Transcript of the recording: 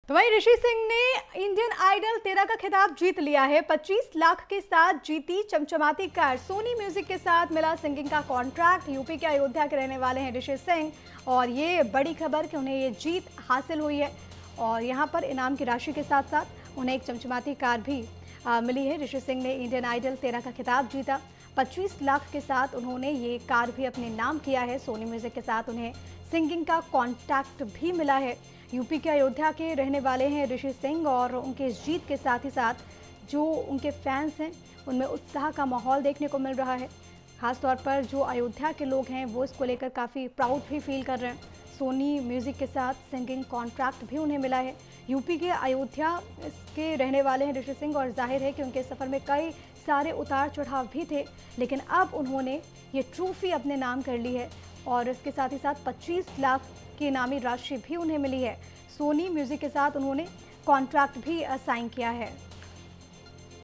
तो वहीं ऋषि सिंह ने इंडियन आइडल 13 का खिताब जीत लिया है। 25 लाख के साथ जीती चमचमाती कार। सोनी म्यूजिक के साथ मिला सिंगिंग का कॉन्ट्रैक्ट। यूपी के अयोध्या के रहने वाले हैं ऋषि सिंह और ये बड़ी खबर कि उन्हें ये जीत हासिल हुई है और यहाँ पर इनाम की राशि के साथ साथ उन्हें एक चमचमाती कार भी मिली है। ऋषि सिंह ने इंडियन आइडल 13 का खिताब जीता। 25 लाख के साथ उन्होंने ये कार भी अपने नाम किया है। सोनी म्यूजिक के साथ उन्हें सिंगिंग का कॉन्ट्रैक्ट भी मिला है। यूपी के अयोध्या के रहने वाले हैं ऋषि सिंह और उनके इस जीत के साथ ही साथ जो उनके फैंस हैं उनमें उत्साह का माहौल देखने को मिल रहा है। खासतौर पर जो अयोध्या के लोग हैं वो इसको लेकर काफ़ी प्राउड भी फील कर रहे हैं। सोनी म्यूज़िक के साथ सिंगिंग कॉन्ट्रैक्ट भी उन्हें मिला है। यूपी के अयोध्या के रहने वाले हैं ऋषि सिंह और जाहिर है कि उनके सफ़र में कई सारे उतार चढ़ाव भी थे, लेकिन अब उन्होंने ये ट्रॉफी अपने नाम कर ली है और इसके साथ ही साथ 25 लाख की इनामी राशि भी उन्हें मिली है। सोनी म्यूजिक के साथ उन्होंने कॉन्ट्रैक्ट भी साइन किया है।